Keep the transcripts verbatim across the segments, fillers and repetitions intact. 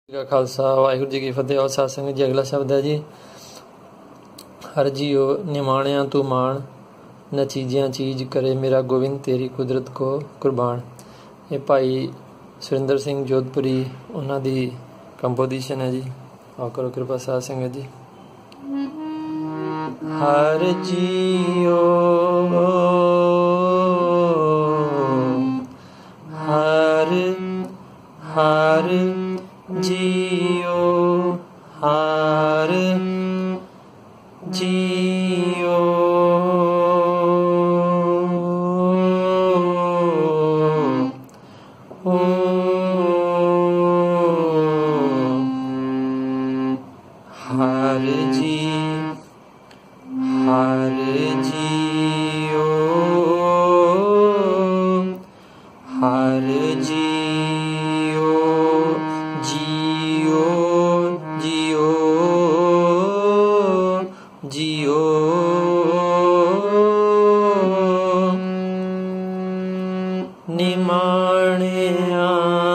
का खालसा वाहिगुरू जी की फतेह। और सत्संग जी अगला शब्द है जी, हर जियो निमाणिया तू मान, न चीजियां चीज करे मेरा गोविंद तेरी कुदरत को कुर्बान। ये भाई सुरिंदर सिंह जोधपुरी उन्हों की कंपोजिशन है जी। आओ करो कृपा सत्संग जी। हर जियो हर हर जियो हर जियो ओ हर जी हर जियो हर जियो जियो जियो जियो निमाणिया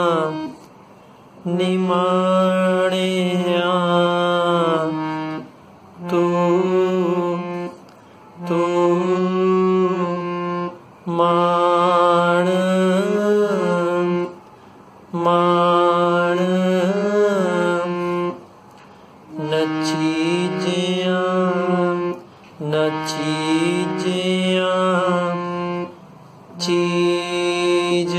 निमाणिया तू तू मान मान न चीजियां न चीजियां चीज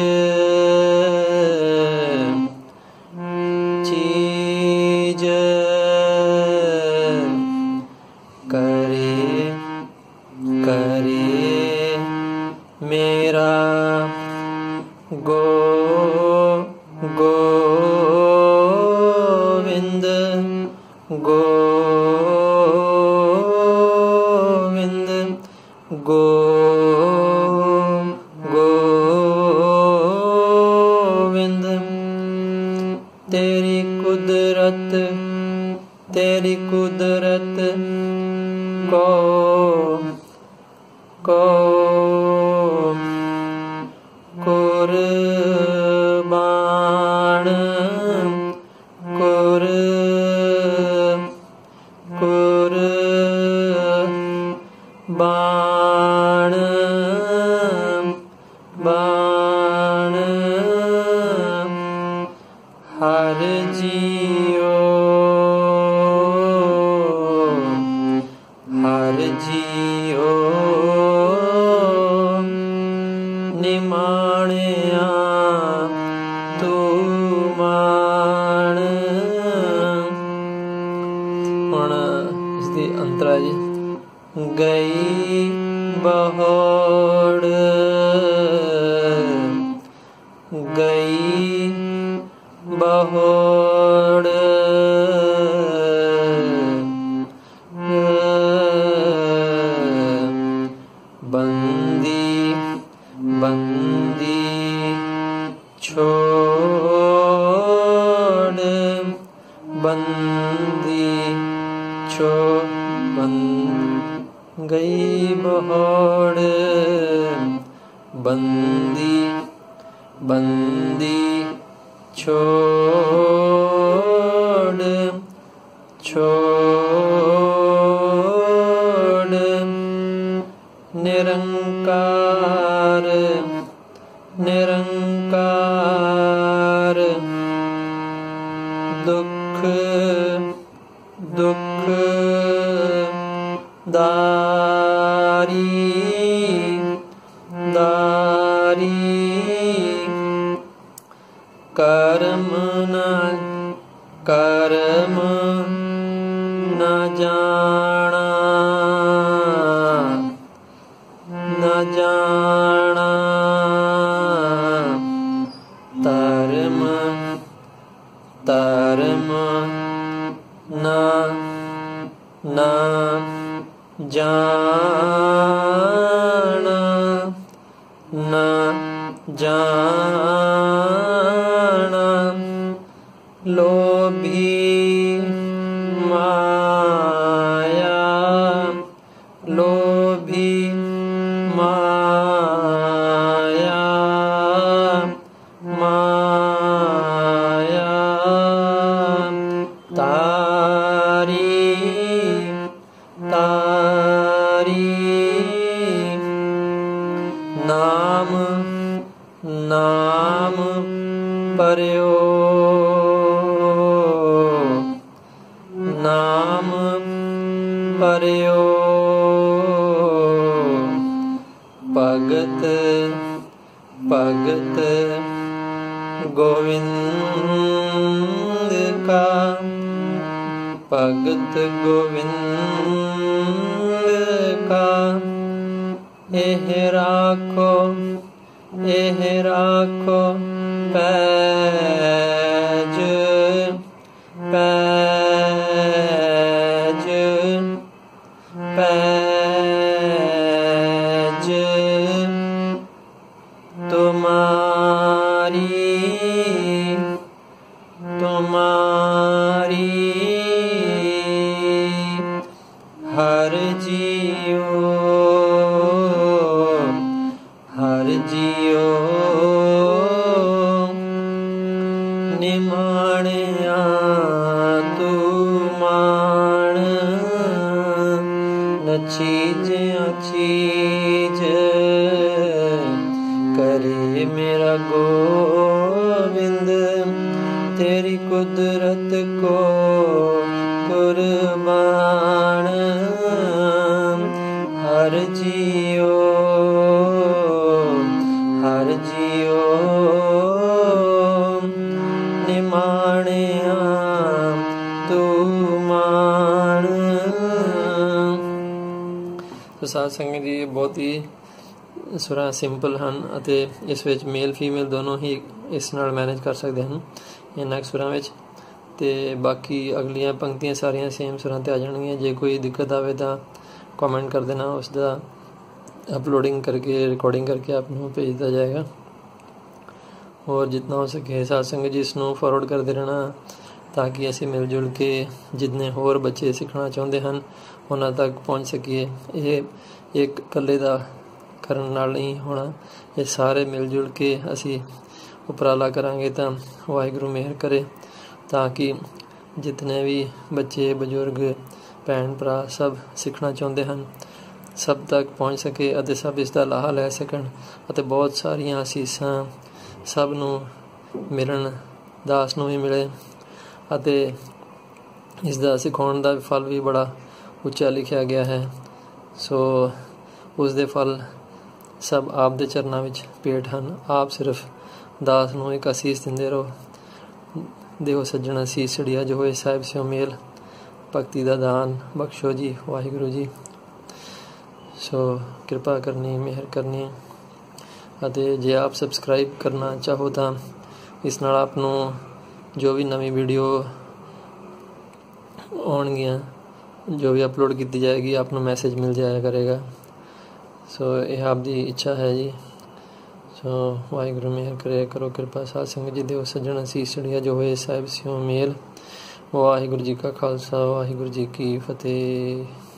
चीज करे करे मेरा गो गोविंद गोविंद गो गोविंद तेरी कुदरत तेरी कुदरत को को कुर्बान कुर कुर्बान बाण हर जियो हर जियो निमाणिया तू मान। हुण इसदी अंतरा जी गई बहोड़ गई बहोड़ बंदी बंदी छोड़ बंदी छो बंद गई बहोड़ बंदी बंदी छोड़ छोड़ निरंकार निरंकार दुख दुख दारी दारी कर्म न कर्म न जाना न जाना धर्म धर्म न न जाना न जाना लोभी माया लोभी माया माया ਨਾਮ ਨਾਮ ਪਰਿਓ ਨਾਮ ਪਰਿਓ ਭਗਤ ਭਗਤ ਗੋविंद का भगत गोविंद का एह राखो एह राखो पैज पैज पैज तुम्हारी तुम्हारी हर जियो हर जियो निमाणिया तू मान न चीज़ चीज करे मेरा गोविंद तेरी कुदरत को कुर्बान हर जियो हर जियो निमाणिया तू मान। तो साध संगत जी बहुत ही ਸੁਰਾਂ ਸਿੰਪਲ ਹਨ ਅਤੇ ਇਸ ਵਿੱਚ ਮੇਲ ਫੀਮੇਲ ਦੋਨੋਂ ਹੀ ਇਸ ਨਾਲ ਮੈਨੇਜ ਕਰ ਸਕਦੇ ਹਨ ਇਹਨਾਂ ਸੁਰਾਂ ਵਿੱਚ। ਅਤੇ ਬਾਕੀ ਅਗਲੀਆਂ ਪੰਕਤੀਆਂ ਸਾਰੀਆਂ ਸੇਮ ਸੁਰਾਂ 'ਤੇ ਆ ਜਾਣਗੀਆਂ। ਜੇ ਕੋਈ ਦਿੱਕਤ ਆਵੇ ਤਾਂ ਕਮੈਂਟ ਕਰ ਦੇਣਾ, ਉਸ ਦਾ ਅਪਲੋਡਿੰਗ ਕਰਕੇ ਰਿਕਾਰਡਿੰਗ ਕਰਕੇ ਆਪ ਨੂੰ ਭੇਜ ਦਿੱਤਾ ਜਾਏਗਾ। ਹੋਰ ਜਿਤਨਾ ਹੋ ਸਕੇ ਸਾਧ ਸੰਗਤ ਜੀ ਇਸ ਨੂੰ ਫਾਰਵਰਡ ਕਰਦੇ ਰਹਿਣਾ ਤਾਂ ਕਿ ਅਸੀਂ ਮਿਲ ਜੁਲ ਕੇ ਜਿੰਨੇ ਹੋਰ ਬੱਚੇ ਸਿੱਖਣਾ ਚਾਹੁੰਦੇ ਹਨ ਉਹਨਾਂ ਤੱਕ ਪਹੁੰਚ ਸਕੀਏ। ਇਹ ਇੱਕ ਇਕੱਲੇ ਦਾ ਕਰਨ ਨਾਲ ਨਹੀਂ ਹੋਣਾ, ਇਹ ਸਾਰੇ ਮਿਲ ਜੁਲ ਕੇ ਅਸੀਂ ਉਪਰਾਲਾ ਕਰਾਂਗੇ ਤਾਂ ਵਾਹਿਗੁਰੂ ਮਿਹਰ ਕਰੇ ਤਾਂ ਕਿ ਜਿਤਨੇ ਵੀ ਬੱਚੇ ਬਜ਼ੁਰਗ ਭੈਣ ਭਰਾ ਸਭ ਸਿੱਖਣਾ ਚਾਹੁੰਦੇ ਹਨ ਸਭ ਤੱਕ ਪਹੁੰਚ ਸਕੇ ਅਤੇ ਸਭ ਇਸ ਦਾ ਲਾਹਾ ਲੈ ਸਕਣ ਅਤੇ ਬਹੁਤ ਸਾਰੀਆਂ ਅਸੀਸਾਂ ਸਭ ਨੂੰ ਮਿਲਣ, ਦਾਸ ਨੂੰ ਵੀ ਮਿਲੇ ਅਤੇ ਇਸ ਦਾ ਸਿਖਾਉਣ ਦਾ ਫਲ ਵੀ ਬੜਾ ਉੱਚਾ ਲਿਖਿਆ ਗਿਆ ਹੈ। ਸੋ ਉਸ ਦੇ ਫਲ ਸਭ ਆਪ ਦੇ ਚਰਨਾਂ ਵਿੱਚ ਭੇਟ ਹਨ। ਆਪ ਸਿਰਫ ਦਾਸ ਨੂੰ ਇੱਕ ਅਸੀਸ ਦਿੰਦੇ ਰਹੋ। ਦੇਹੋ ਸੱਜਣ ਅਸੀਸ ਛੜੀਆ ਜੋ ਹੋਏ ਸਾਹਿਬ ਸਿਓ ਮੇਲ, ਭਗਤੀ ਦਾ ਦਾਨ ਬਖਸ਼ੋ ਜੀ ਵਾਹਿਗੁਰੂ ਜੀ। ਸੋ ਕਿਰਪਾ ਕਰਨੀ, ਮਿਹਰ ਕਰਨੀ ਅਤੇ ਜੇ ਆਪ ਸਬਸਕ੍ਰਾਈਬ ਕਰਨਾ ਚਾਹੋ ਤਾਂ ਇਸ ਨਾਲ ਆਪ ਨੂੰ ਜੋ ਵੀ ਨਵੀਂ ਵੀਡੀਓ ਆਉਣਗੀਆਂ, ਜੋ ਵੀ ਅਪਲੋਡ ਕੀਤੀ ਜਾਏਗੀ ਆਪ ਨੂੰ ਮੈਸੇਜ ਮਿਲ ਜਾਇਆ ਕਰੇਗਾ। ਸੋ ਇਹ ਆਪ ਦੀ ਇੱਛਾ ਹੈ ਜੀ। ਸੋ ਵਾਹਿਗੁਰੂ ਮਿਹਰ ਕਰੇ, ਕਰੋ ਕਿਰਪਾ ਸਾਧ ਸੰਗਤ ਜੀ। ਦਿਓ ਸੱਜਣ ਅਸੀਸ ਛੜੀਆ ਜੋ ਹੋਏ ਸਾਹਿਬ ਸਿਓ ਮੇਲ। ਵਾਹਿਗੁਰੂ ਜੀ ਕਾ ਖਾਲਸਾ, ਵਾਹਿਗੁਰੂ ਜੀ ਕੀ ਫਤਿਹ।